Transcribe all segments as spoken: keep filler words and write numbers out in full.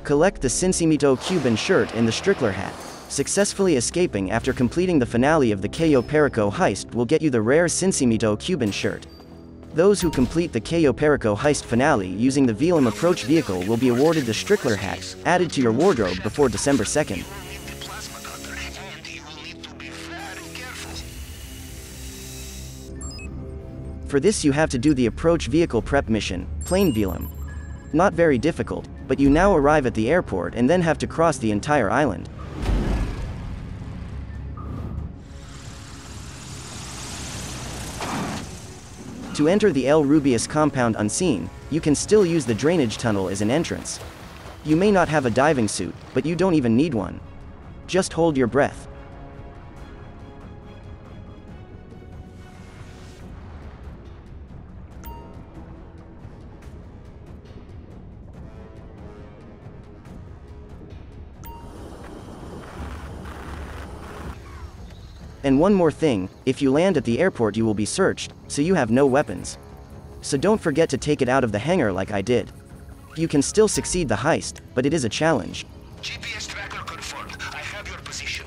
Collect the Cincimito Cuban shirt and the Strickler hat. Successfully escaping after completing the finale of the Cayo Perico heist will get you the rare Cincimito Cuban shirt. Those who complete the Cayo Perico heist finale using the Velam approach vehicle will be awarded the Strickler hat, added to your wardrobe before December second. For this you have to do the approach vehicle prep mission, Plain Velam. Not very difficult, but you now arrive at the airport and then have to cross the entire island. To enter the El Rubius compound unseen, you can still use the drainage tunnel as an entrance. You may not have a diving suit, but you don't even need one. Just hold your breath. And one more thing, if you land at the airport you will be searched, so you have no weapons. So don't forget to take it out of the hangar like I did. You can still succeed the heist, but it is a challenge. G P S tracker confirmed. I have your position.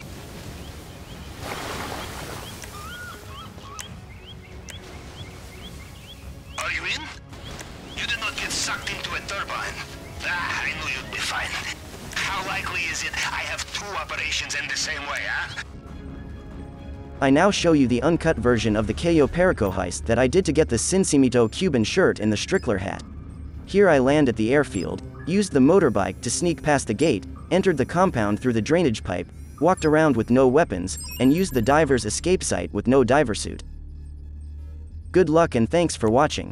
Are you in? You did not get sucked into a turbine. Ah, I knew you'd be fine. How likely is it I have two operations in the same way, huh? I now show you the uncut version of the Cayo Perico heist that I did to get the Cincimito Cuban shirt and the Strickler hat. Here I land at the airfield, used the motorbike to sneak past the gate, entered the compound through the drainage pipe, walked around with no weapons, and used the diver's escape site with no diver suit. Good luck and thanks for watching.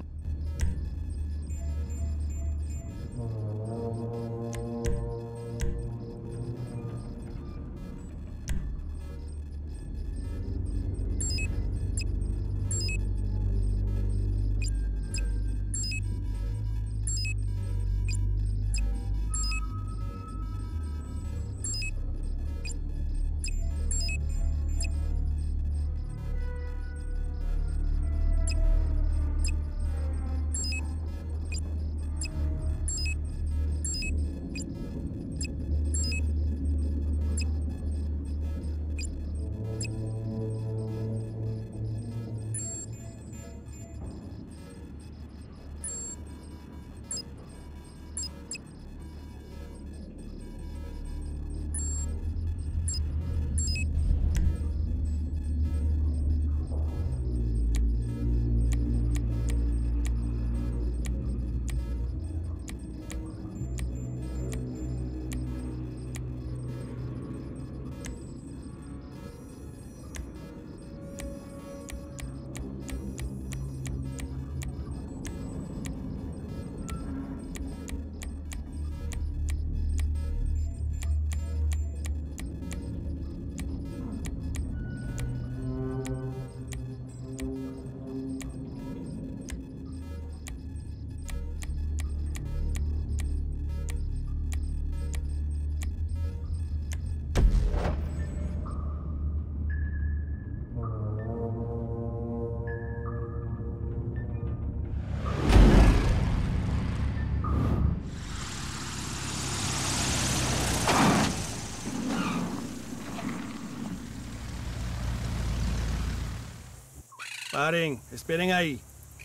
Paring, esperen ahí.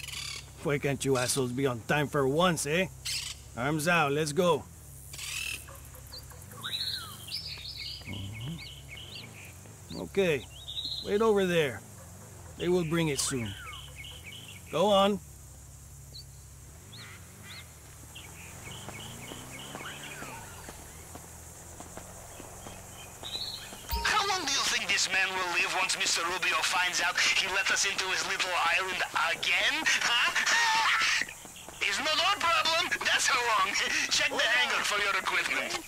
Why can't you assholes be on time for once, eh? Arms out, let's go. Mm-hmm. Okay, wait over there. They will bring it soon. Go on. How long do you think this man will live once Mister Rubio finds out he let us into his little island again? Huh? It's not our problem. That's how long. Check the hangar for your equipment.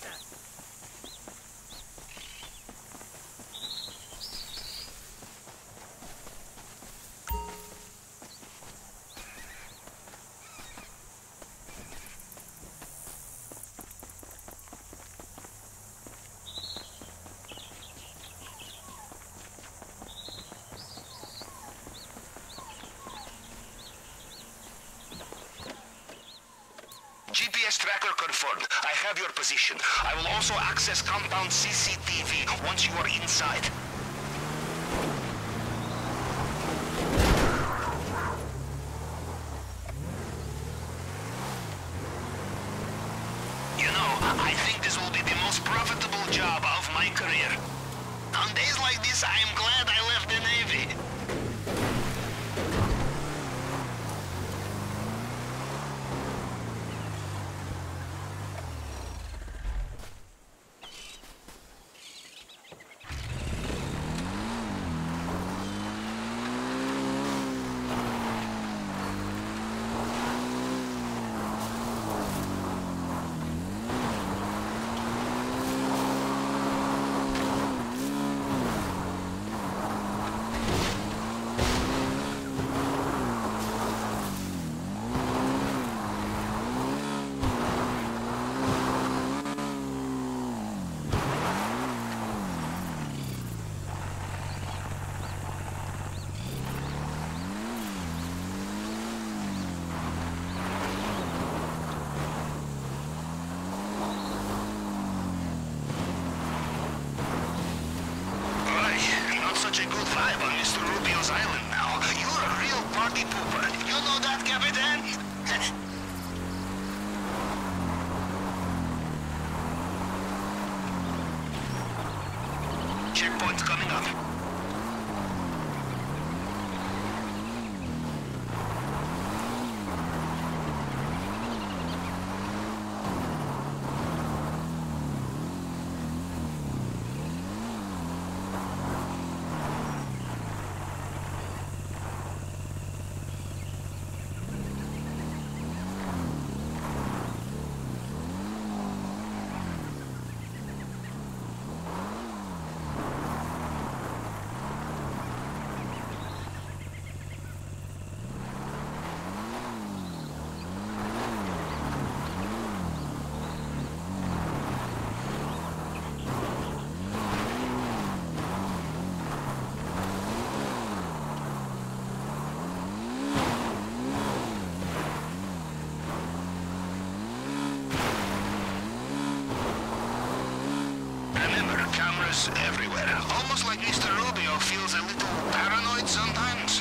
G P S Device tracker confirmed. I have your position. I will also access compound C C T V once you are inside. You know, I think this will be the most profitable job of my career. On days like this, I am glad I left the Navy. Such a good vibe on Mister Rubio's island now. You're a real party pooper. You know that, Capitan? Checkpoint's coming up. Cameras everywhere. Almost like Mister Rubio feels a little paranoid sometimes.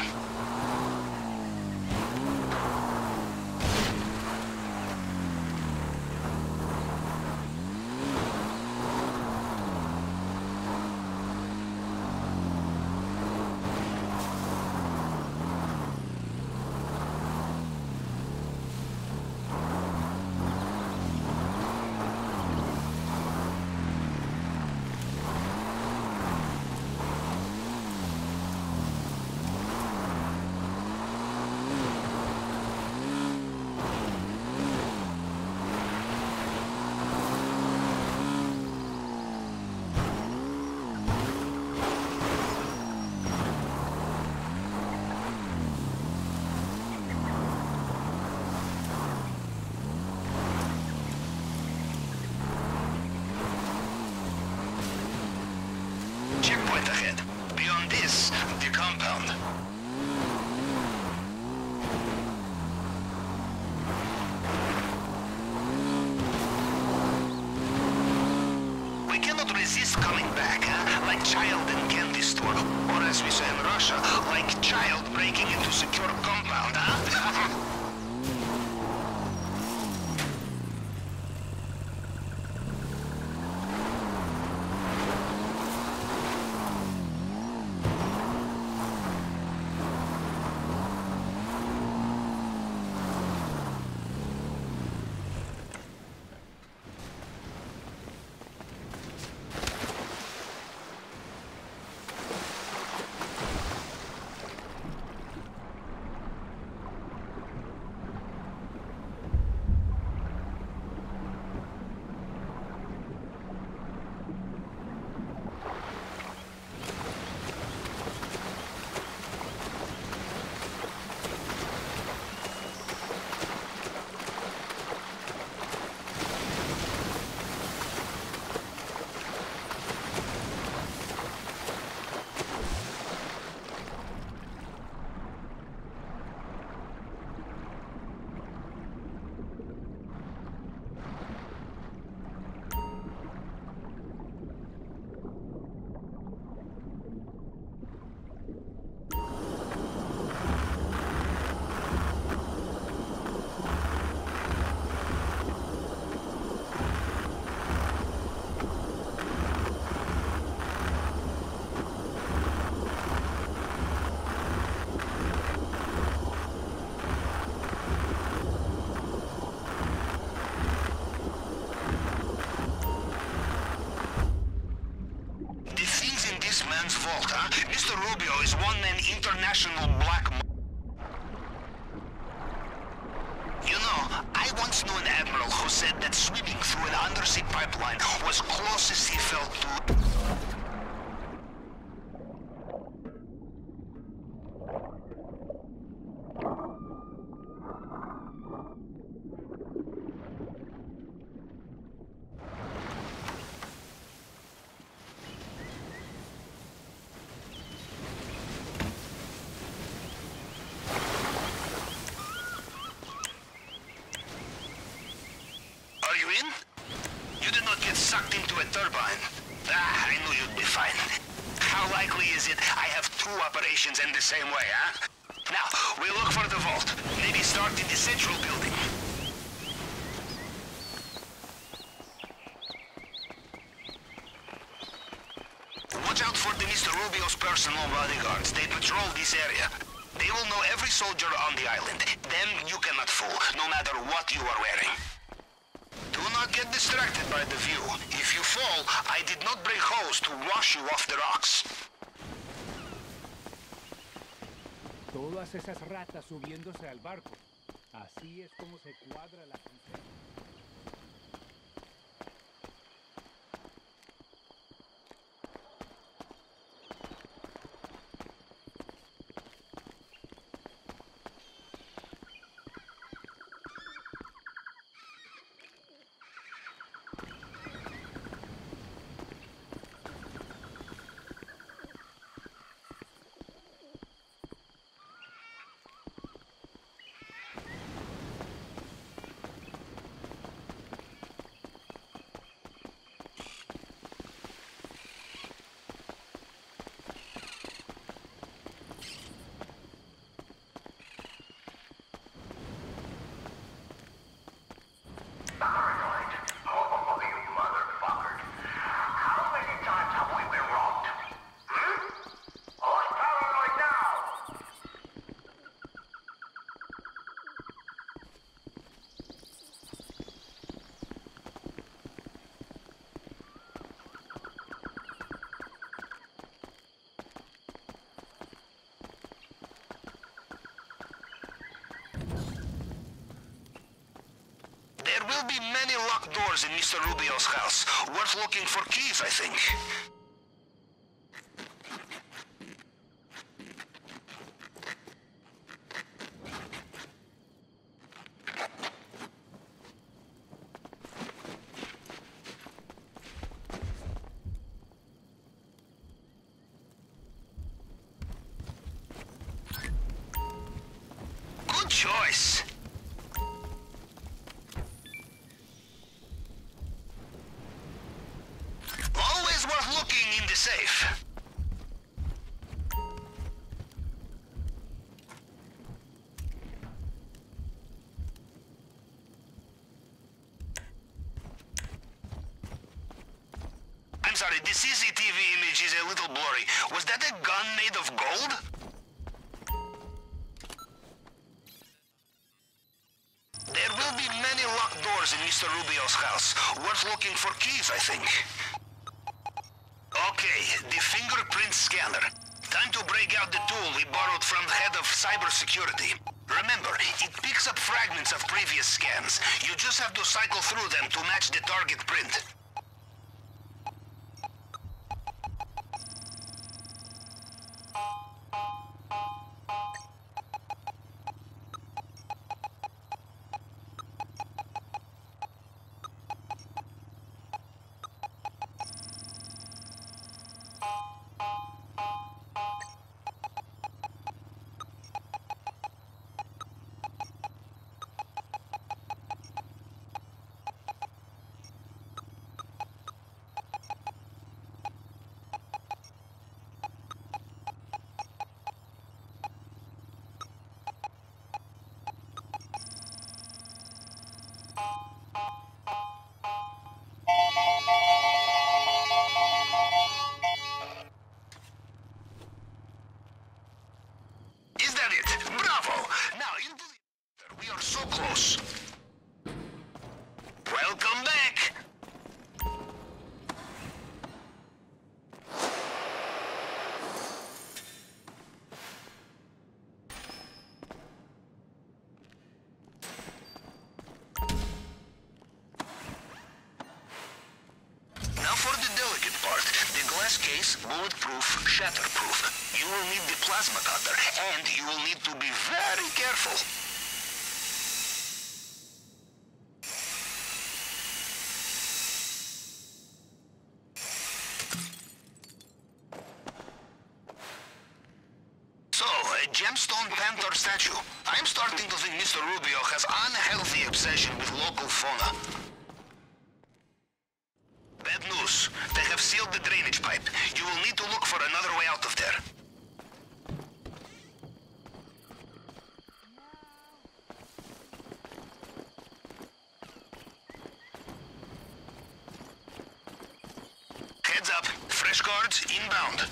Checkpoint ahead. Beyond this, the compound. We cannot resist coming back, huh? Like child in candy store. Or as we say in Russia, like child breaking into secure compound, huh? huh? Mister Rubio is one-man international black... You know, I once knew an admiral who said that swimming through an undersea pipeline was closest he felt to... Are you in? You did not get sucked into a turbine. Ah, I knew you'd be fine. How likely is it I have two operations in the same way, huh? Now, we look for the vault. Maybe start in the central building. Watch out for the Mister Rubio's personal bodyguards. They patrol this area. They will know every soldier on the island. Them you cannot fool, no matter what you are wearing. Do not get distracted by the view. If you fall, I did not bring hose to wash you off the rocks. Todas esas ratas subiéndose al barco. Así es como se cuadra la canción. There will be many locked doors in Mister Rubio's house. Worth looking for keys, I think. Good choice. Always worth looking in the safe. I'm sorry, the C C T V image is a little blurry. Was that a gun made of gold? There will be many locked doors in Mister Rubio's house. Worth looking for keys, I think. Okay, the fingerprint scanner. Time to break out the tool we borrowed from the head of cybersecurity. Remember, it picks up fragments of previous scans. You just have to cycle through them to match the target print. Is that it? Bravo! Now, into the... We are so close. Welcome back! is bulletproof, shatterproof. You will need the plasma cutter, and you will need to be very careful. So, a gemstone panther statue. I'm starting to think Mister Rubio has unhealthy obsession with local fauna. Bad news. They have sealed the drainage pipe. You will need to look for another way out of there. Heads up. Fresh guards inbound.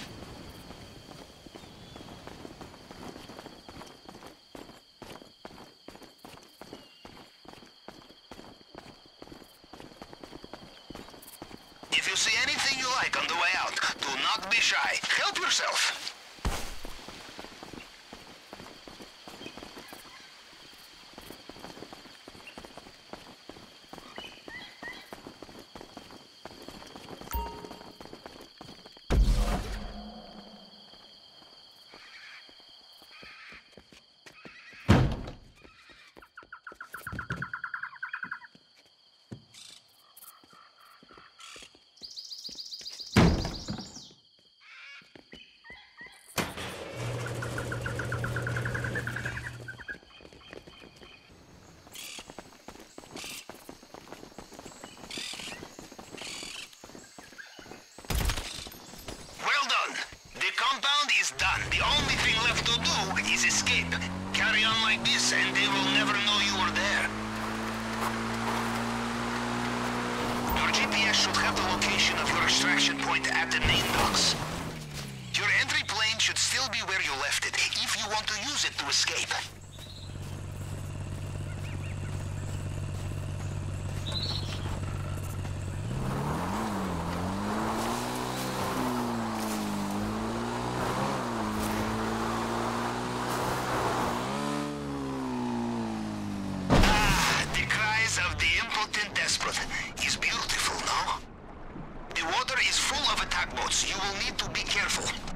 If you see anything you like on the way out, do not be shy. Help yourself. Compound is done. The only thing left to do is escape. Carry on like this and they will never know you were there. Your G P S should have the location of your extraction point at the main docks. Your entry plane should still be where you left it, if you want to use it to escape. Of the impotent desperate is beautiful, no? The water is full of attack boats. You will need to be careful.